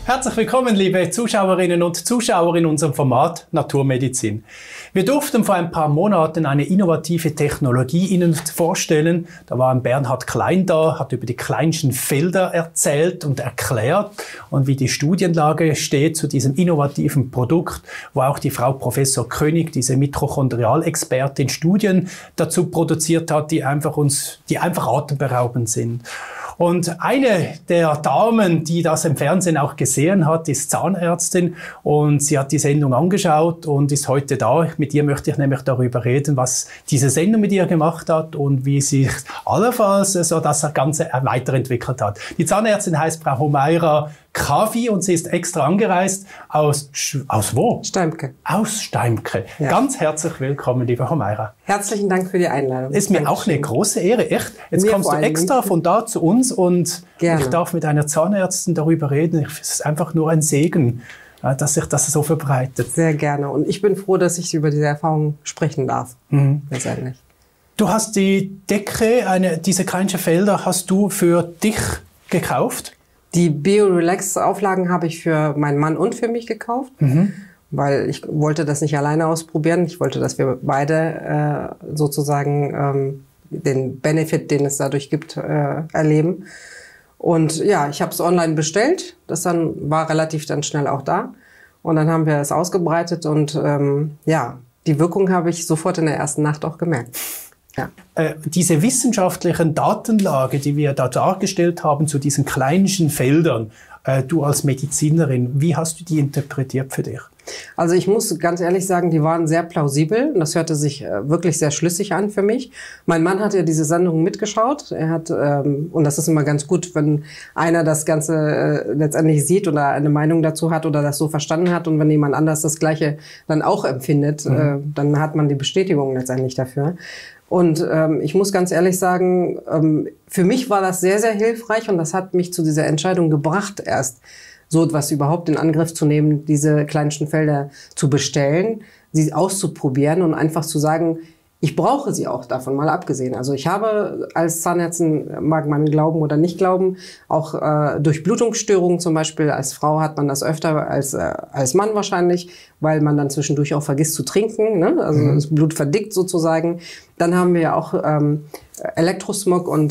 Herzlich willkommen, liebe Zuschauerinnen und Zuschauer in unserem Format Naturmedizin. Wir durften vor ein paar Monaten eine innovative Technologie Ihnen vorstellen. Da war Bernhard Klein da, hat über die Kleinschen Felder erzählt und erklärt und wie die Studienlage steht zu diesem innovativen Produkt, wo auch die Frau Professor König, diese Mitochondrialexpertin, Studien dazu produziert hat, die einfach atemberaubend sind. Und eine der Damen, die das im Fernsehen auch gesehen hat, ist Zahnärztin und sie hat die Sendung angeschaut und ist heute da. Mit ihr möchte ich nämlich darüber reden, was diese Sendung mit ihr gemacht hat und wie sich allenfalls so das Ganze weiterentwickelt hat. Die Zahnärztin heißt Frau Humaira Kavi und sie ist extra angereist aus wo? Steimke. Aus Steimke. Ja. Ganz herzlich willkommen, liebe Humaira. Herzlichen Dank für die Einladung. Ist mir auch eine große Ehre, echt. Jetzt kommst du extra von da zu uns und gerne. Ich darf mit einer Zahnärztin darüber reden. Es ist einfach nur ein Segen, dass sich das so verbreitet. Sehr gerne. Und ich bin froh, dass ich über diese Erfahrung sprechen darf. Letztendlich. Du hast die Decke, diese Kleinschen Felder, hast du für dich gekauft? Die BioRelax-Auflagen habe ich für meinen Mann und für mich gekauft, weil ich wollte das nicht alleine ausprobieren. Ich wollte, dass wir beide sozusagen den Benefit, den es dadurch gibt, erleben. Und ja, ich habe es online bestellt. Das war relativ dann schnell auch da. Und dann haben wir es ausgebreitet und ja, die Wirkung habe ich sofort in der ersten Nacht auch gemerkt. Ja. Diese wissenschaftlichen Datenlage, die wir da dargestellt haben zu diesen Kleinschen Feldern, du als Medizinerin, wie hast du die interpretiert für dich? Also ich muss ganz ehrlich sagen, die waren sehr plausibel und das hörte sich wirklich sehr schlüssig an für mich. Mein Mann hat ja diese Sendung mitgeschaut. Er hat, und das ist immer ganz gut, wenn einer das Ganze letztendlich sieht oder eine Meinung dazu hat oder das so verstanden hat und wenn jemand anders das Gleiche dann auch empfindet, dann hat man die Bestätigung letztendlich dafür. Und ich muss ganz ehrlich sagen, für mich war das sehr, sehr hilfreich und das hat mich zu dieser Entscheidung gebracht, erst so etwas überhaupt in Angriff zu nehmen, diese Kleinschen Felder zu bestellen, sie auszuprobieren und einfach zu sagen, ich brauche sie auch, davon mal abgesehen. Also ich habe als Zahnärztin, mag man glauben oder nicht glauben, auch Durchblutungsstörungen zum Beispiel. Als Frau hat man das öfter als Mann wahrscheinlich, weil man dann zwischendurch auch vergisst zu trinken, ne? Also das Blut verdickt sozusagen. Dann haben wir auch Elektrosmog und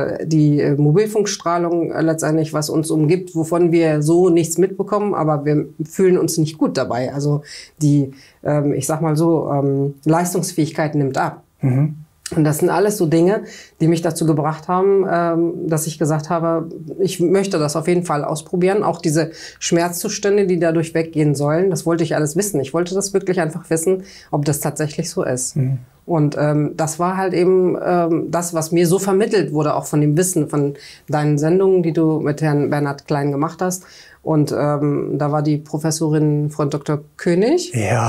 die Mobilfunkstrahlung letztendlich, was uns umgibt, wovon wir so nichts mitbekommen, aber wir fühlen uns nicht gut dabei. Also die, ich sag mal so, Leistungsfähigkeit nimmt ab. Und das sind alles so Dinge, die mich dazu gebracht haben, dass ich gesagt habe, ich möchte das auf jeden Fall ausprobieren. Auch diese Schmerzzustände, die dadurch weggehen sollen, das wollte ich alles wissen. Ich wollte das wirklich einfach wissen, ob das tatsächlich so ist. Und das war halt eben das, was mir so vermittelt wurde, auch von dem Wissen von deinen Sendungen, die du mit Herrn Bernhard Klein gemacht hast. Und da war die Professorin Frau Dr. König,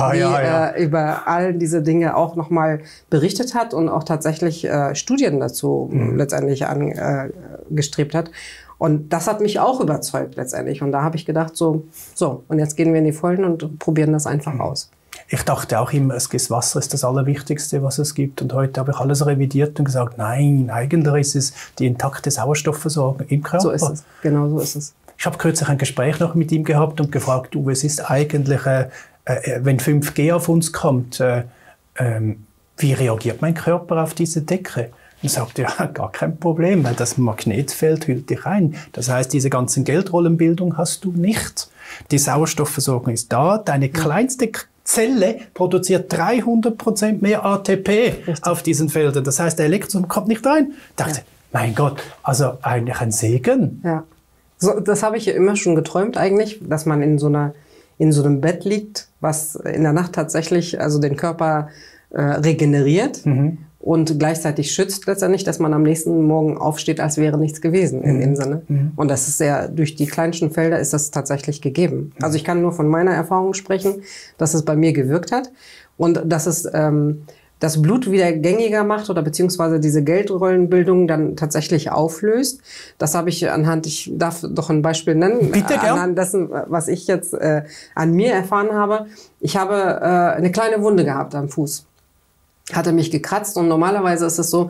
die über all diese Dinge auch nochmal berichtet hat und auch tatsächlich Studien dazu letztendlich angestrebt hat. Und das hat mich auch überzeugt letztendlich. Und da habe ich gedacht, so, und jetzt gehen wir in die Vollen und probieren das einfach aus. Ich dachte auch immer, das Wasser ist das Allerwichtigste, was es gibt. Und heute habe ich alles revidiert und gesagt, nein, eigentlich ist es die intakte Sauerstoffversorgung im Körper. So ist es, genau so ist es. Ich habe kürzlich ein Gespräch noch mit ihm gehabt und gefragt, es ist eigentlich, wenn 5G auf uns kommt, wie reagiert mein Körper auf diese Decke? Und sagt ja, gar kein Problem, weil das Magnetfeld hüllt dich ein. Das heißt, diese ganzen Geldrollenbildung hast du nicht. Die Sauerstoffversorgung ist da, deine kleinste Zelle produziert 300% mehr ATP auf diesen Feldern. Das heißt, der Elektron kommt nicht rein. Ich dachte, mein Gott, also eigentlich ein Segen. Ja. So, das habe ich ja immer schon geträumt eigentlich, dass man in so einem Bett liegt, was in der Nacht tatsächlich also den Körper regeneriert und gleichzeitig schützt letztendlich, dass man am nächsten Morgen aufsteht, als wäre nichts gewesen in dem Sinne. Und das ist durch die Kleinschen Felder ist das tatsächlich gegeben. Also ich kann nur von meiner Erfahrung sprechen, dass es bei mir gewirkt hat und dass es das Blut wieder gängiger macht oder beziehungsweise diese Geldrollenbildung dann tatsächlich auflöst. Das habe ich ich darf doch ein Beispiel nennen. Bitte, gern. Anhand dessen, was ich jetzt an mir erfahren habe. Ich habe eine kleine Wunde gehabt am Fuß. Hatte mich gekratzt und normalerweise ist es so,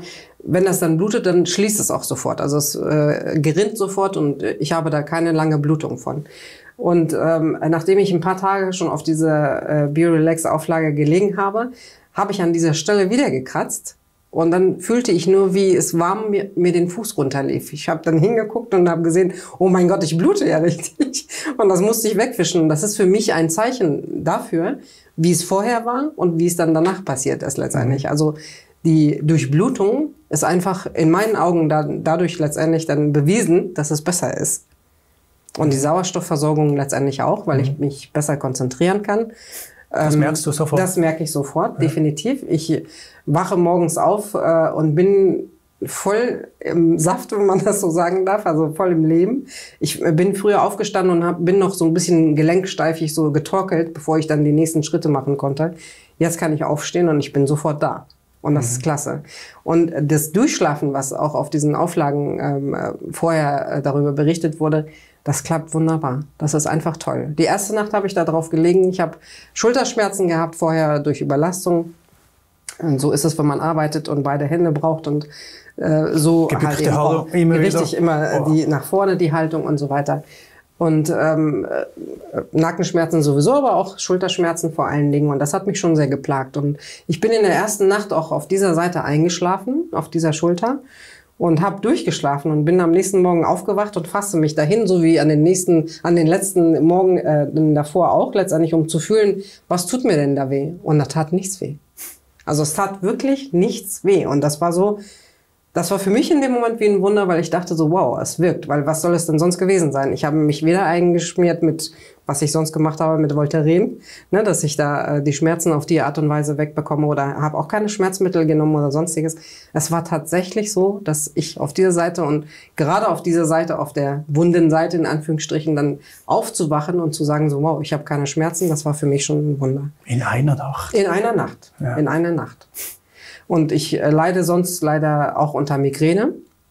wenn das dann blutet, dann schließt es auch sofort. Also es gerinnt sofort und ich habe da keine lange Blutung von. Und nachdem ich ein paar Tage schon auf diese BioRelax-Auflage gelegen habe, habe ich an dieser Stelle wieder gekratzt. Und dann fühlte ich nur, wie es warm mir den Fuß runterlief. Ich habe dann hingeguckt und habe gesehen, oh mein Gott, ich blute ja richtig. Und das musste ich wegwischen. Und das ist für mich ein Zeichen dafür, wie es vorher war und wie es dann danach passiert ist letztendlich. Also die Durchblutung ist einfach in meinen Augen dadurch letztendlich dann bewiesen, dass es besser ist. Und die Sauerstoffversorgung letztendlich auch, weil ich mich besser konzentrieren kann. Das merkst du sofort? Das merke ich sofort, definitiv. Ich wache morgens auf und bin voll im Saft, wenn man das so sagen darf, also voll im Leben. Ich bin früher aufgestanden und bin noch so ein bisschen gelenksteifig so getorkelt, bevor ich dann die nächsten Schritte machen konnte. Jetzt kann ich aufstehen und ich bin sofort da. Und das ist klasse. Und das Durchschlafen, was auch auf diesen Auflagen vorher darüber berichtet wurde, das klappt wunderbar. Das ist einfach toll. Die erste Nacht habe ich da drauf gelegen. Ich habe Schulterschmerzen gehabt vorher durch Überlastung. Und so ist es, wenn man arbeitet und beide Hände braucht und so halt eben auch richtig immer die nach vorne die Haltung und so weiter. Und Nackenschmerzen sowieso, aber auch Schulterschmerzen vor allen Dingen. Und das hat mich schon sehr geplagt. Und ich bin in der ersten Nacht auch auf dieser Seite eingeschlafen, auf dieser Schulter. Und habe durchgeschlafen und bin am nächsten Morgen aufgewacht und fasste mich dahin, so wie an den letzten Morgen davor auch, letztendlich, um zu fühlen, was tut mir denn da weh? Und da tat nichts weh. Also es tat wirklich nichts weh. Und das war für mich in dem Moment wie ein Wunder, weil ich dachte so, wow, es wirkt. Weil was soll es denn sonst gewesen sein? Ich habe mich weder eingeschmiert mit, was ich sonst gemacht habe, mit Voltaren, ne, dass ich da die Schmerzen auf die Art und Weise wegbekomme, oder habe auch keine Schmerzmittel genommen oder sonstiges. Es war tatsächlich so, dass ich auf dieser Seite und gerade auf dieser Seite, auf der wunden Seite in Anführungsstrichen, dann aufzuwachen und zu sagen so, wow, ich habe keine Schmerzen, das war für mich schon ein Wunder. In einer Nacht? In einer Nacht, ja. In einer Nacht. Und ich leide sonst leider auch unter Migräne.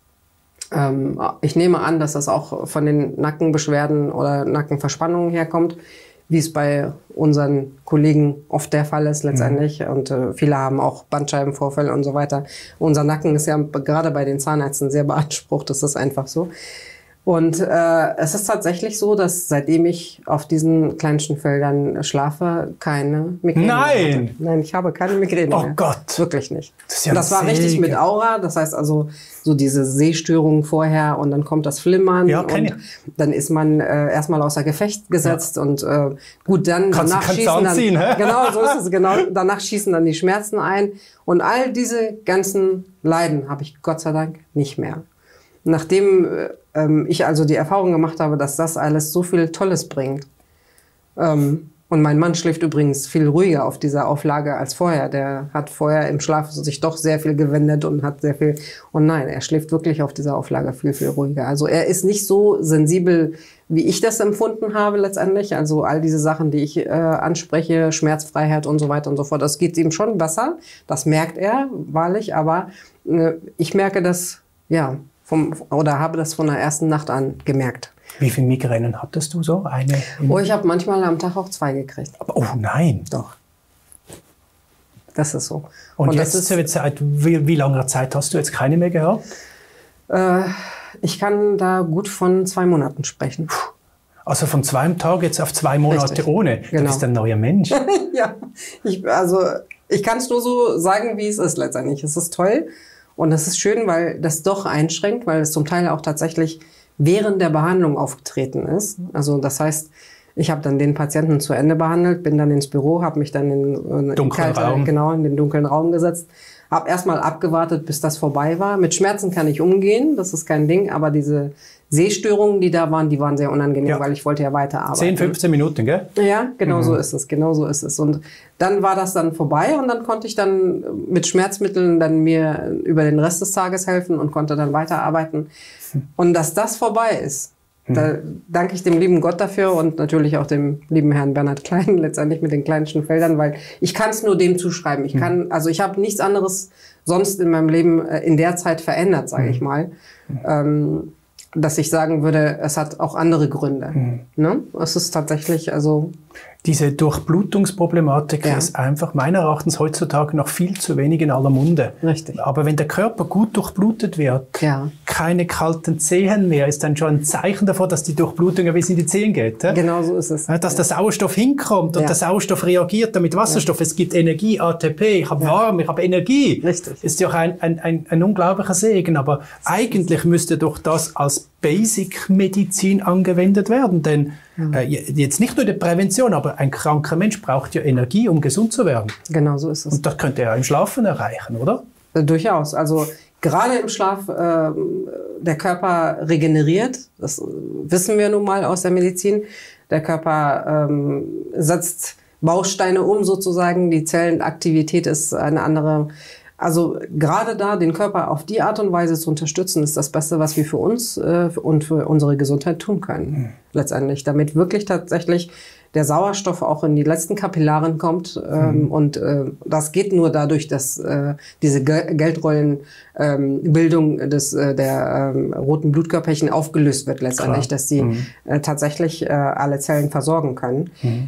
Ich nehme an, dass das auch von den Nackenbeschwerden oder Nackenverspannungen herkommt, wie es bei unseren Kollegen oft der Fall ist letztendlich. Und viele haben auch Bandscheibenvorfälle und so weiter. Unser Nacken ist ja gerade bei den Zahnärzten sehr beansprucht, das ist einfach so. Und es ist tatsächlich so, dass seitdem ich auf diesen kleinsten Feldern schlafe, keine Migräne Nein! hatte. Nein, ich habe keine Migräne mehr. Oh Gott! Wirklich nicht. Das ist ja das war richtig mit Aura, das heißt also so diese Sehstörung vorher und dann kommt das Flimmern und dann ist man erstmal außer Gefecht gesetzt und gut, dann danach schießen dann, genau, so ist es, genau, danach schießen dann die Schmerzen ein und all diese ganzen Leiden habe ich Gott sei Dank nicht mehr. Nachdem ich also die Erfahrung gemacht habe, dass das alles so viel Tolles bringt. Und mein Mann schläft übrigens viel ruhiger auf dieser Auflage als vorher. Der hat vorher im Schlaf sich doch sehr viel gewendet und hat sehr viel... Und nein, er schläft wirklich auf dieser Auflage viel, viel ruhiger. Also er ist nicht so sensibel, wie ich das empfunden habe letztendlich. Also all diese Sachen, die ich anspreche, Schmerzfreiheit und so weiter und so fort, das geht ihm schon besser. Das merkt er, wahrlich. Aber ich merke das, ja... oder habe das von der ersten Nacht an gemerkt. Wie viele Migränen hattest du so? Ich habe manchmal am Tag auch 2 gekriegt. Oh nein! Doch. Das ist so. Und jetzt seit wie langer Zeit hast du jetzt keine mehr gehabt? Ich kann da gut von 2 Monaten sprechen. Also von 2 Tagen jetzt auf 2 Monate richtig. Ohne. Genau. Du bist ein neuer Mensch. Ja, ich kann es nur so sagen, wie es ist letztendlich. Es ist toll. Und das ist schön, weil das doch einschränkt, weil es zum Teil auch tatsächlich während der Behandlung aufgetreten ist. Also das heißt, ich habe dann den Patienten zu Ende behandelt, bin dann ins Büro, habe mich dann in den dunklen Raum gesetzt, habe erstmal abgewartet, bis das vorbei war. Mit Schmerzen kann ich umgehen, das ist kein Ding, aber diese Sehstörungen, die waren sehr unangenehm, weil ich wollte ja weiterarbeiten. 10, 15 Minuten, gell? Ja, genau so ist es, genau so ist es. Und dann war das dann vorbei und dann konnte ich dann mit Schmerzmitteln dann mir über den Rest des Tages helfen und konnte dann weiterarbeiten. Und dass das vorbei ist, da danke ich dem lieben Gott dafür und natürlich auch dem lieben Herrn Bernhard Klein letztendlich mit den kleinsten Feldern, weil ich kann es nur dem zuschreiben. Ich habe nichts anderes sonst in meinem Leben in der Zeit verändert, sage ich mal. Dass ich sagen würde, es hat auch andere Gründe. Ne? Es ist tatsächlich, also... Diese Durchblutungsproblematik ist einfach meiner Erachtens heutzutage noch viel zu wenig in aller Munde. Richtig. Aber wenn der Körper gut durchblutet wird, keine kalten Zehen mehr, ist dann schon ein Zeichen davon, dass die Durchblutung bis in die Zehen geht. Genau so ist es. Dass der Sauerstoff hinkommt und der Sauerstoff reagiert damit Wasserstoff. Es gibt Energie, ATP, ich habe warm, ich habe Energie. Richtig. Ist ja auch ein unglaublicher Segen. Aber eigentlich müsste doch das als Basic-Medizin angewendet werden. Denn jetzt nicht nur die Prävention, aber ein kranker Mensch braucht ja Energie, um gesund zu werden. Genau so ist es. Und das könnte er im Schlafen erreichen, oder? Durchaus. Also gerade im Schlaf, der Körper regeneriert. Das wissen wir nun mal aus der Medizin. Der Körper setzt Bausteine um sozusagen. Die Zellenaktivität ist eine andere. Also gerade da den Körper auf die Art und Weise zu unterstützen, ist das Beste, was wir für uns und für unsere Gesundheit tun können. Letztendlich, damit wirklich tatsächlich der Sauerstoff auch in die letzten Kapillaren kommt. Und das geht nur dadurch, dass diese Geldrollenbildung der roten Blutkörperchen aufgelöst wird letztendlich, dass sie tatsächlich alle Zellen versorgen können.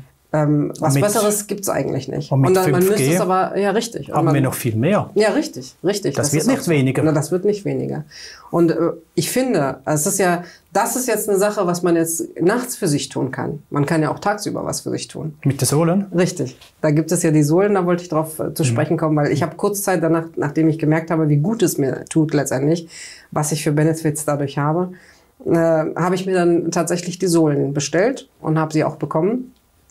Was Besseres gibt's eigentlich nicht. Und mit 5G man müsste es aber, richtig. Haben wir noch viel mehr. Ja, richtig. Das wird nicht weniger. Na, das wird nicht weniger. Und ich finde, das ist jetzt eine Sache, was man jetzt nachts für sich tun kann. Man kann ja auch tagsüber was für sich tun. Mit den Sohlen? Richtig. Da gibt es ja die Sohlen, da wollte ich drauf zu sprechen kommen, weil ich habe kurz Zeit danach, nachdem ich gemerkt habe, wie gut es mir tut letztendlich, was ich für Benefits dadurch habe, habe ich mir dann tatsächlich die Sohlen bestellt und habe sie auch bekommen.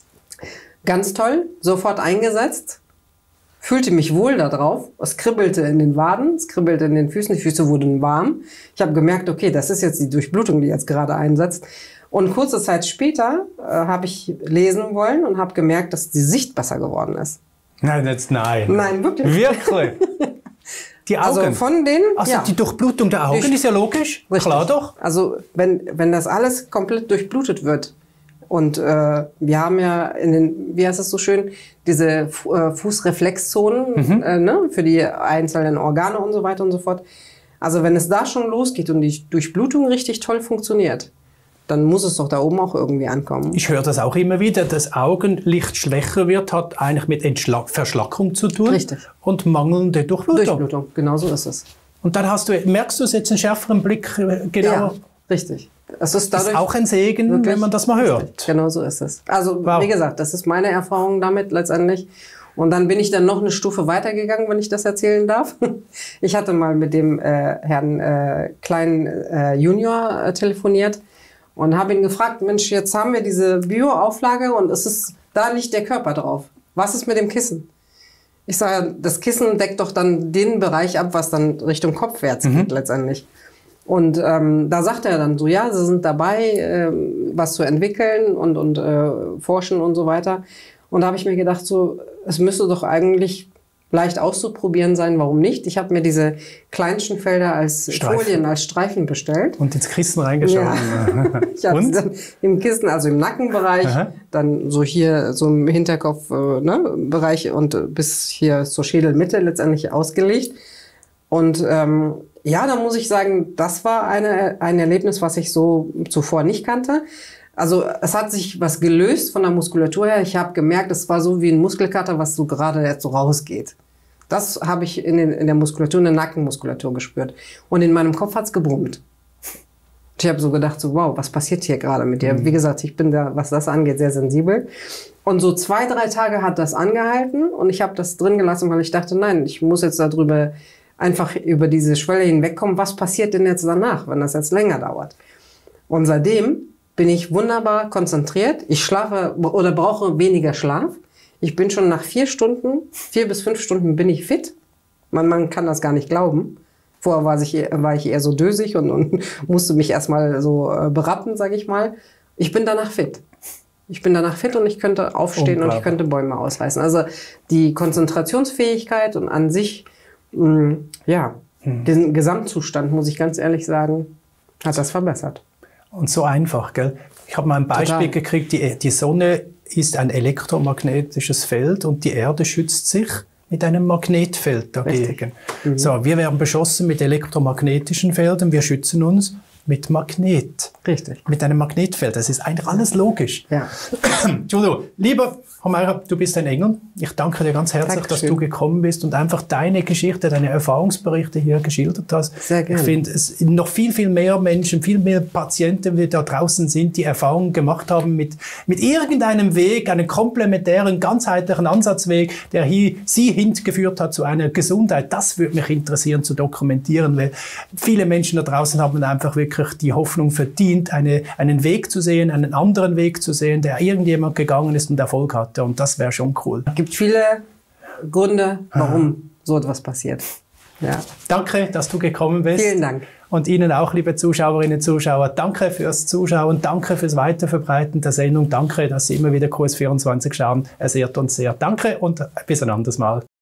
Ganz toll, sofort eingesetzt, fühlte mich wohl da drauf, es kribbelte in den Waden, es kribbelte in den Füßen, die Füße wurden warm. Ich habe gemerkt, okay, das ist jetzt die Durchblutung, die jetzt gerade einsetzt. Und kurze Zeit später habe ich lesen wollen und habe gemerkt, dass die Sicht besser geworden ist. Nein. Nein, wirklich. Wirklich? Die Augen? Also von den, die Durchblutung der Augen ist ja logisch, richtig. Klar doch. Also wenn das alles komplett durchblutet wird, und wir haben ja wie heißt es so schön, diese Fußreflexzonen für die einzelnen Organe und so weiter und so fort. Also wenn es da schon losgeht und die Durchblutung richtig toll funktioniert, dann muss es doch da oben auch irgendwie ankommen. Ich höre das auch immer wieder, dass Augenlicht schwächer wird, hat eigentlich mit Verschlackung zu tun. Richtig. Und mangelnde Durchblutung. Durchblutung, genau so ist es. Und dann merkst du jetzt einen schärferen Blick genau? Ja, richtig. Das ist auch ein Segen, wirklich, wenn man das mal hört. Richtig. Genau so ist es. Also wie gesagt, das ist meine Erfahrung damit letztendlich. Und dann bin ich dann noch eine Stufe weitergegangen, wenn ich das erzählen darf. Ich hatte mal mit dem Herrn Klein Junior telefoniert und habe ihn gefragt, Mensch, jetzt haben wir diese Bio-Auflage und da liegt der Körper drauf. Was ist mit dem Kissen? Ich sage, das Kissen deckt doch dann den Bereich ab, was dann Richtung Kopfwärts geht letztendlich. Und da sagt er dann so, ja, sie sind dabei, was zu entwickeln und forschen und so weiter. Und da habe ich mir gedacht, so, es müsste doch eigentlich leicht auszuprobieren sein, warum nicht? Ich habe mir diese kleinsten Felder als Folien, als Streifen bestellt. Und ins Kissen reingeschaut. Ja. Ich habe dann im Kissen, also im Nackenbereich, dann so hier so im Hinterkopfbereich und bis hier zur Schädelmitte letztendlich ausgelegt. Und ja, da muss ich sagen, das war ein Erlebnis, was ich so zuvor nicht kannte. Also es hat sich was gelöst von der Muskulatur her. Ich habe gemerkt, es war so wie ein Muskelkater, was so gerade jetzt so rausgeht. Das habe ich in der Muskulatur, in der Nackenmuskulatur gespürt. Und in meinem Kopf hat's gebrummt. Ich habe so gedacht, so wow, was passiert hier gerade mit dir? Wie gesagt, ich bin da, was das angeht, sehr sensibel. Und so 2-3 Tage hat das angehalten und ich habe das drin gelassen, weil ich dachte, nein, ich muss jetzt einfach über diese Schwelle hinwegkommen. Was passiert denn jetzt danach, wenn das jetzt länger dauert? Und seitdem bin ich wunderbar konzentriert. Ich schlafe oder brauche weniger Schlaf. Ich bin schon nach 4 bis 5 Stunden bin ich fit. Man kann das gar nicht glauben. Vorher war ich eher so dösig und musste mich erstmal so berappen, sage ich mal. Ich bin danach fit. Und ich könnte aufstehen und ich könnte Bäume ausreißen. Also die Konzentrationsfähigkeit und an sich, den Gesamtzustand, muss ich ganz ehrlich sagen, hat das verbessert. Und so einfach, gell? Ich habe mal ein Beispiel gekriegt, die Sonne ist ein elektromagnetisches Feld und die Erde schützt sich mit einem Magnetfeld dagegen. So, wir werden beschossen mit elektromagnetischen Feldern, wir schützen uns mit Magnet. Richtig. Mit einem Magnetfeld. Das ist eigentlich alles logisch. Ja. Entschuldigung. Lieber Humaira, du bist ein Engel. Ich danke dir ganz herzlich, Dankeschön. dass du gekommen bist und einfach deine Geschichte, deine Erfahrungsberichte hier geschildert hast. Sehr gerne. Ich finde, es sind noch viel, viel mehr Menschen, viel mehr Patienten, die da draußen sind, die Erfahrungen gemacht haben mit irgendeinem Weg, einen komplementären, ganzheitlichen Ansatzweg, der sie hingeführt hat zu einer Gesundheit. Das würde mich interessieren zu dokumentieren, weil viele Menschen da draußen haben einfach wirklich die Hoffnung verdient, einen Weg zu sehen, einen anderen Weg zu sehen, der irgendjemand gegangen ist und Erfolg hatte. Und das wäre schon cool. Es gibt viele Gründe, warum so etwas passiert. Ja. Danke, dass du gekommen bist. Vielen Dank. Und Ihnen auch, liebe Zuschauerinnen und Zuschauer, danke fürs Zuschauen, danke fürs Weiterverbreiten der Sendung, danke, dass Sie immer wieder QS24 schauen. Es ehrt uns sehr. Danke und bis ein anderes Mal.